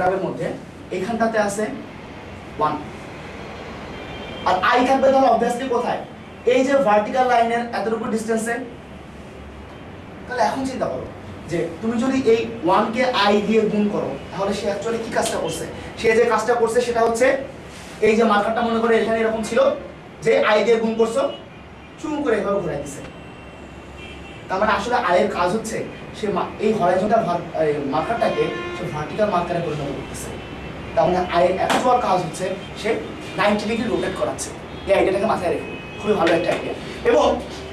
প্যারাগ্রাফের মধ্যে এইখানটাতে আছে 1 আর i থাকবে তাহলে অবভিয়াসলি কোথায়, এই যে ভার্টিক্যাল লাইনের এতটুকু ডিসটেন্সে। তাহলে এখন চিন্তা করো যে তুমি যদি এই 1 কে i দিয়ে গুণ করো তাহলে সে অ্যাকচুয়ালি কি কাজটা করছে, সে যে কাজটা করছে সেটা হচ্ছে এই যে মার্কারটা মনে করে এখানে এরকম ছিল যে i দিয়ে গুণ করছো চুম করে এভাবে ঘুরাই দিছে। তার মানে আসলে i এর কাজ হচ্ছে সে এই হরাইজন্টাল মার্কারটাকে সে ভার্টিক্যাল মার্কারে পরিণত করতেছে। তার মানে i এর অ্যাকচুয়াল কাজ হচ্ছে সে 90 ডিগ্রি রোটেট করাচ্ছে। এই আইডিয়াটাকে মাথায় রেখো, খুবই ভালো একটা আইডিয়া। এবং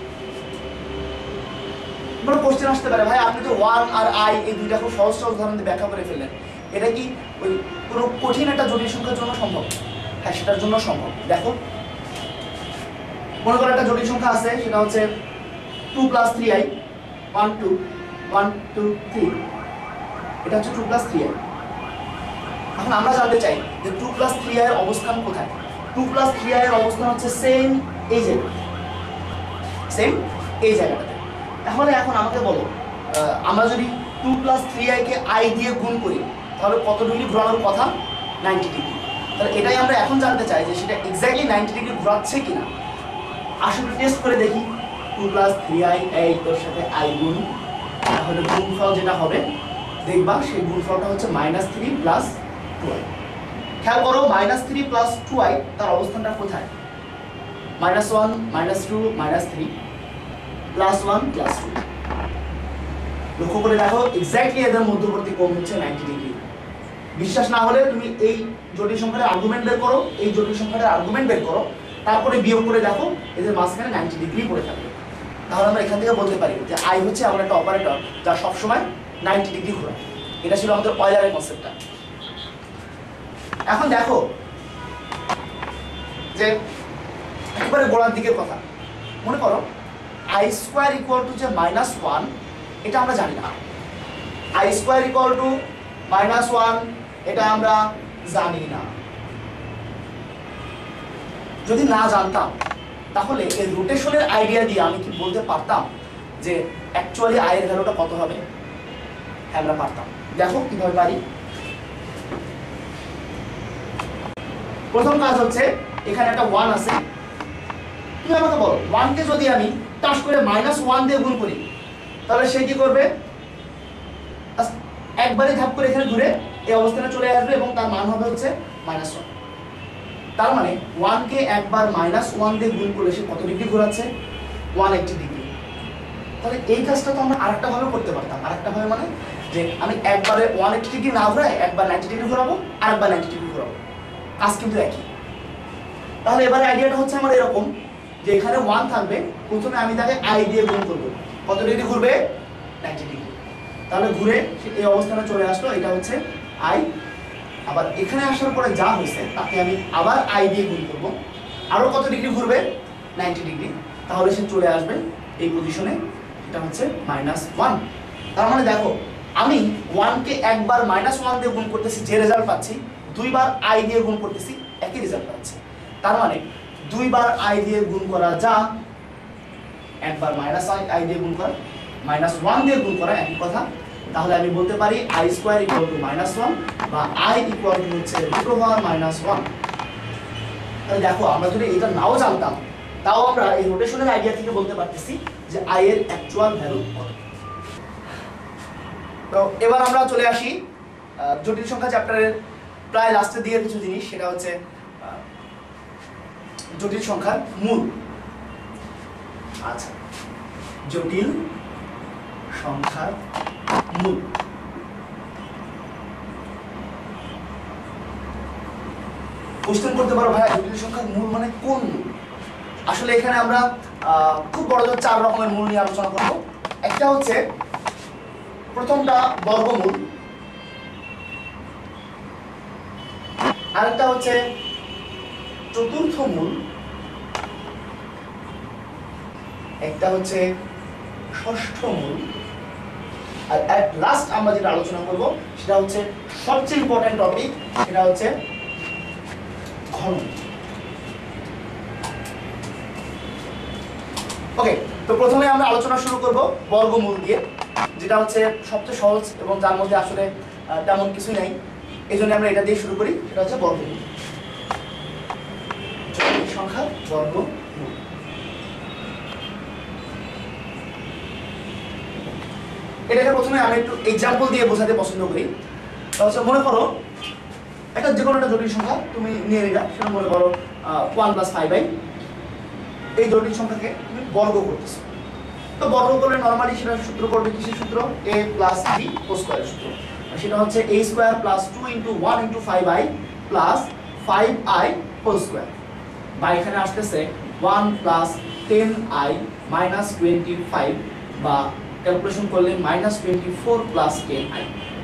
বড় কোশ্চেন আসতে পারে, ভাই আপনি তো 1 আর i এই দুইটা খুব সহজ সহজ উদাহরণ দিয়ে ব্যাখ্যা করে ফেললেন, এটা কি ওই কোনো কঠিন একটা জটিল সংখ্যার জন্য সম্ভব? হ্যাঁ, সেটার জন্য সম্ভব। দেখো মনে করো একটা জটিল সংখ্যা আছে, সেটা হচ্ছে 2 + 3i 1 2 1 2 3, এটা হচ্ছে 2 + 3i। এখন আমরা জানতে চাই যে 2 + 3i এর অবস্থান কোথায়। 2 + 3i এর অবস্থান হচ্ছে সেম এই জায়গায়, সেম এই জায়গাটাতে। তাহলে এখন আমাকে বলো, আমরা যদি 2 + 3i কে i দিয়ে গুণ করি তাহলে কত ডিগ্রি ঘোরানোর কথা? 90 ডিগ্রি। তাহলে এটাই আমরা এখন জানতে চাই যে সেটা এক্স্যাক্টলি 90 ডিগ্রি ঘোরাচ্ছে কিনা। আসলে টেস্ট করে দেখি। 2 + 3i এই তোর সাথে i গুণ, তাহলে গুণফল যেটা হবে দেখবা সেই গুণফলটা হচ্ছে -3 + 2i। খেয়াল করো -3 + 2i তার অবস্থানটা কোথায়? -1 -2 -3 +1 +2। লক্ষ্য করে দেখো এক্স্যাক্টলি এদের মধ্যবর্তী কোণ হচ্ছে 90 ডিগ্রি। বিশ্বাস না হলে তুমি এই জটিল সংখ্যার আর্গুমেন্ট বের করো, এই জটিল সংখ্যার আর্গুমেন্ট বের করো, তারপরে বিয়োগ করে দেখো এদের মাঝখানে 90 ডিগ্রি পড়ে থাকবে। তাহলে আমরা এখান থেকে বলতে পারি যে i হচ্ছে এমন একটা অপারেটর যা সবসময় 90 ডিগ্রি ঘোরায়। এটা ছিল আমাদের অয়লারের কনসেপ্টটা। এখন দেখো যে একেবারে গোড়ার দিকের কথা মনে করো, i² = যে -1 এটা আমরা জানি না। i² = -1 এটা আমরা জানি না। যদি না জানতাম তাহলে এই রোটেশনের আইডিয়া দিয়ে আমি কি বলতে পারতাম যে অ্যাকচুয়ালি i এর ভ্যালুটা কত হবে? হ্যাঁ, আমরা পারতাম। দেখো কিভাবে পারি। প্রথম কাজ হচ্ছে এখানে একটা 1 আছে, তুমি আমাকে বলো 1 কে যদি আমি টাচ করে -1 দিয়ে গুণ করি তাহলে সে কি করবে? একবারে ধাপ করে এখানে ঘুরে এই অবস্থানে চলে আসবে এবং তার মান হবে হচ্ছে -1। তার মানে 1 কে একবার -1 দিয়ে গুণ করলে সে কত ডিগ্রি ঘোরাচ্ছে? 180 ডিগ্রি। তাহলে এই কাজটা তো আমরা আরেকটা ভাবে করতে পারতাম। আরেকটা ভাবে মানে যে আমি একবারে 180 ডিগ্রি না ঘুরাই একবার 90 ডিগ্রি ঘোরাবো, আরেকবার 90 ডিগ্রি ঘোরাবো, কাজ কিন্তু একই। তাহলে এবারে আইডিয়াটা হচ্ছে আমার এরকম যে এখানে 1 থাকবে, প্রথমে আমি তাকে i দিয়ে গুণ করব। কত ডিগ্রি ঘুরবে? 90 ডিগ্রি। তাহলে ঘুরে এই অবস্থানে চলে আসলো, এটা হচ্ছে i। আবার এখানে আসার পরে যা হয়েছে তাকে আমি আবার i দিয়ে গুণ করব, আরো কত ডিগ্রি ঘুরবে? 90 ডিগ্রি। তাহলে সে চলে আসবে এই পজিশনে, এটা হচ্ছে -1। তার মানে দেখো আমি 1 কে একবার -1 দিয়ে গুণ করতেছি, যে রেজাল্ট পাচ্ছি, দুইবার i দিয়ে গুণ করতেছি, একই রেজাল্ট পাচ্ছি। তার মানে দুইবার i দিয়ে গুণ করা যা, একবার -i দিয়ে গুণ করা, -1 দিয়ে গুণ করা একই কথা। তাহলে আমি বলতে পারি i² = -1 বা i = হচ্ছে √1। তাহলে দেখো আমরা যদি এটা নাও জানতাম তাও আমরা এই রোটেশনের আইডিয়া থেকে বলতে পারতেছি যে i এর অ্যাকচুয়াল ভ্যালু কত। তো এবার আমরা চলে আসি জটিল সংখ্যা চ্যাপ্টারের প্রায় লাস্টের দিকে কিছু জিনিস, সেটা হচ্ছে জটিল সংখ্যার মূল। আচ্ছা, জটিল সংখ্যার মূল। কোশ্চেন করতে পারো, ভাই জটিল সংখ্যার মূল মানে কোন মূল? আসলে এখানে আমরা খুব বড় জোর 4 রকমের মূল নিয়ে আলোচনা করব। একটা হচ্ছে প্রথমটা বর্গমূল, আরেকটা হচ্ছে চতুর্থ মূল, একটা হচ্ছে ষষ্ঠ মূল, আর এট লাস্ট আমরা যেটা আলোচনা করব সেটা হচ্ছে সবচেয়ে ইম্পর্টেন্ট টপিক, সেটা হচ্ছে ঘনমূল। ওকে, তো প্রথমে আমরা আলোচনা শুরু করব বর্গমূল দিয়ে, যেটা হচ্ছে সবচেয়ে সহজ এবং যার মধ্যে আসলে তেমন কিছু নেই। এই জন্য আমরা এটা দিয়ে শুরু করি, সেটা হচ্ছে বর্গমূল, জটিল সংখ্যা বর্গমূল। এটাকে প্রথমে আমি একটু এক্সাম্পল দিয়ে বোঝাতে পছন্দ করি। তাহলে মনে করো একটা যে কোনো একটা জটিল সংখ্যা তুমি নিয়ে নিলা, সেটা মনে করো 1 + 5i, এই জটিল সংখ্যাকে তুমি বর্গ করতেছো। তো বর্গ করলে নরমালি সেটা সূত্র করবে কিসের সূত্র? a + b হোল স্কয়ারের সূত্র। সেটা হচ্ছে a² + 2 × 1 × 5i + 5i whole square, বা এখানে আসতেছে 1 + 10i - 25, বা ক্যালকুলেশন করলে -24 + 10i।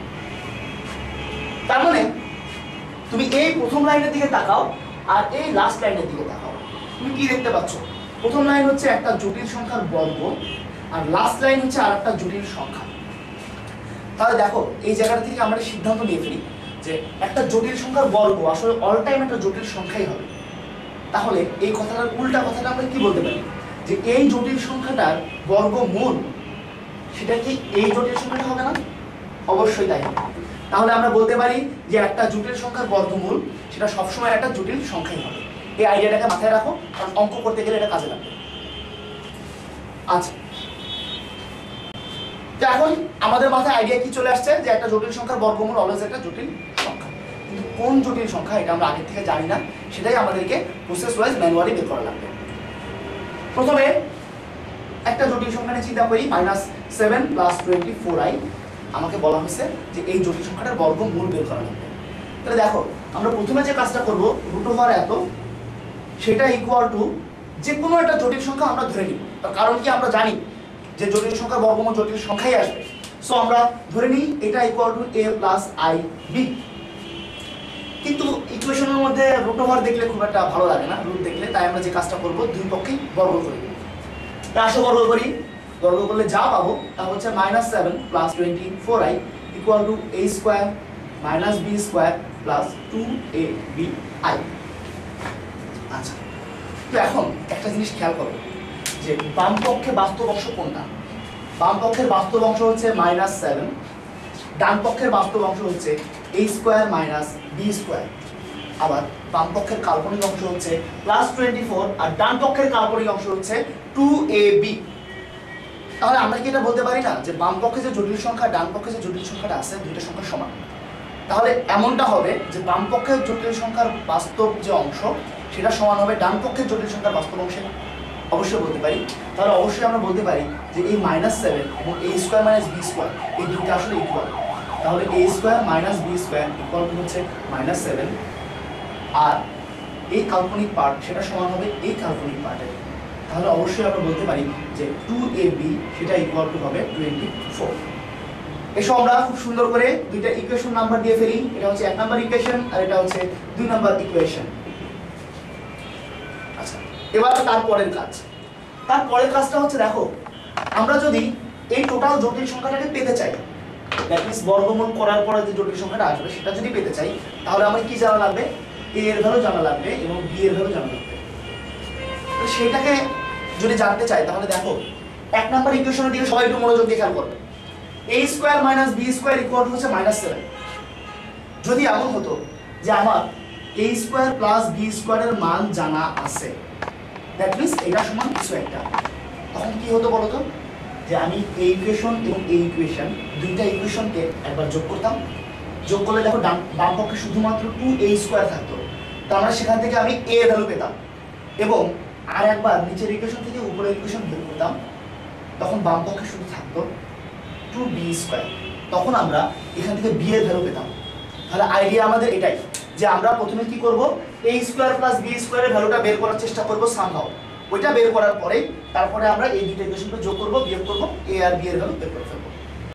তার মানে তুমি এই প্রথম লাইনের দিকে তাকাও আর এই লাস্ট লাইনের দিকে তাকাও, তুমি কি দেখতে পাচ্ছ? প্রথম লাইন হচ্ছে একটা জটিল সংখ্যার বর্গ, আর লাস্ট লাইন হচ্ছে আরেকটা জটিল সংখ্যা। তাহলে দেখো এই জায়গাটা থেকে আমরা সিদ্ধান্ত নিয়ে ফেলি যে একটা জটিল সংখ্যার বর্গ আসলে অল টাইম একটা জটিল সংখ্যাই হবে। তাহলে এই কথাটার উল্টা কথাটা আমরা কি বলতে পারি? যে এই জটিল সংখ্যাটার বর্গমূল সেটা কি এই জটিল সংখ্যাটা হবে না? অবশ্যই তাই হবে। তাহলে আমরা বলতে পারি যে একটা জটিল সংখ্যার বর্গমূল সেটা সবসময় একটা জটিল সংখ্যাই হবে। এই আইডিয়াটাকে মাথায় রাখো, কারণ অঙ্ক করতে গেলে এটা কাজে লাগবে। আচ্ছা, তো এখন আমাদের মাথায় আইডিয়া কি চলে আসছে যে একটা জটিল সংখ্যার বর্গমূল অলওয়েজ একটা জটিল সংখ্যা, কিন্তু কোন জটিল সংখ্যা এটা আমরা আগে থেকে জানি না, সেটাই আমাদেরকে প্রসেস ওয়াইজ ম্যানুয়ালি বের করা লাগবে। প্রথমে একটা জটিল সংখ্যা নিয়ে চিন্তা করি, -7 + 24i। আমাকে বলা হয়েছে যে এই জটিল সংখ্যাটার বর্গমূল বের করা লাগবে। তাহলে দেখো আমরা প্রথমে যে কাজটা করব, √, এত সেটা ইকুয়াল টু যে কোনো একটা জটিল সংখ্যা আমরা ধরে নিই। তার কারণ কি? আমরা জানি যে জটিল সংখ্যার বর্গমূল জটিল সংখ্যাই আসবে। সো আমরা ধরে নিই এটা ইকুয়াল টু a + ib। কিন্তু ইকুয়েশনের মধ্যে √, দেখলে খুব একটা ভালো লাগে না রুট দেখলে, তাই আমরা যে কাজটা করব দুই পক্ষেই বর্গ করে দেব। তা আসো বর্গ করি, বর্গ করলে যা পাবো তা হচ্ছে -7 + 24i = a² - b² + 2abi। আচ্ছা, তো এখন একটা জিনিস খেয়াল করো যে বাম পক্ষে বাস্তব অংশ কোনটা? বাম পক্ষের বাস্তব অংশ হচ্ছে -7, ডান পক্ষের বাস্তব অংশ হচ্ছে a² - b²। আবার বাম পক্ষের কাল্পনিক অংশ হচ্ছে +24 আর ডান পক্ষের কাল্পনিক অংশ হচ্ছে 2ab। তাহলে আমরা কি এটা বলতে পারি না যে বাম পক্ষে যে জটিল সংখ্যা ডান পক্ষে যে জটিল সংখ্যাটা আছে দুইটা সংখ্যা সমান? তাহলে এমনটা হবে যে বাম পক্ষের জটিল সংখ্যার বাস্তব যে অংশ সেটা সমান হবে ডান পক্ষের জটিল সংখ্যার বাস্তব অংশে। অবশ্যই বলতে পারি। তাহলে অবশ্যই আমরা বলতে পারি যে এই -7 এবং a² - b² এই দুইটা আসলে ইকুয়াল। তাহলে a² - b² ইকুয়াল টু হচ্ছে -7, আর এই কাল্পনিক পার্ট সেটা সমান হবে এই কাল্পনিক পার্টের। তাহলে অবশ্যই আমরা বলতে পারি যে 2ab সেটা ইকুয়াল টু হবে 24। এসো আমরা খুব সুন্দর করে দুইটা ইকুয়েশন নাম্বার দিয়ে ফেলি। এটা হচ্ছে 1 নম্বর ইকুয়েশন আর এটা হচ্ছে 2 নম্বর ইকুয়েশন। আচ্ছা, এবার তারপরের কাজ। তারপরের কাজটা হচ্ছে দেখো আমরা যদি এই টোটাল জটিল সংখ্যাটাকে পেতে চাই, দ্যাট মিন্স বর্গমূল করার পরে যে জটিল সংখ্যাটা আসবে সেটা যদি পেতে চাই, তাহলে আমাদের কি জানা লাগবে? a এর ভ্যালু জানা লাগবে এবং b এর ভ্যালু জানা লাগবে। তো সেটাকে যদি জানতে চাই তাহলে দেখো 1 নম্বর ইকুয়েশনের দিকে সবাই একটু মনোযোগ দিয়ে খেয়াল করবে। a² - b² ইকুয়াল টু হচ্ছে -7। যদি এমন হতো যে আমার a² + b² এর মান জানা আছে, দ্যাট মিন্স এটা সমান কিছু একটা, তখন কি হতো বলো তো? যে আমি এই ইকুয়েশন এবং এই ইকুয়েশন দুইটা ইকুয়েশনকে একবার যোগ করতাম। যোগ করলে দেখো বাম পক্ষে শুধুমাত্র 2a² থাকতো, তার মানে সেখান থেকে আমি a এর ভ্যালু পেতাম, এবং আর একবার নিচের ইকুয়েশন থেকে উপরের ইকুয়েশন বের করতাম, তখন বাম পক্ষে শুধু থাকতো 2b²। তখন আমরা এখান থেকে b এর ভ্যালু পেতাম। তাহলে আইডিয়া আমাদের এটাই যে আমরা প্রথমে কি করব, a² + b² এর ভ্যালুটা বের করার চেষ্টা করব সামহাও। ওইটা বের করার পরে তারপরে আমরা এই দুটো ইকুয়েশনকে যোগ করব, বিয়োগ করব, a আর b এর ভ্যালু বের করে ফেলব।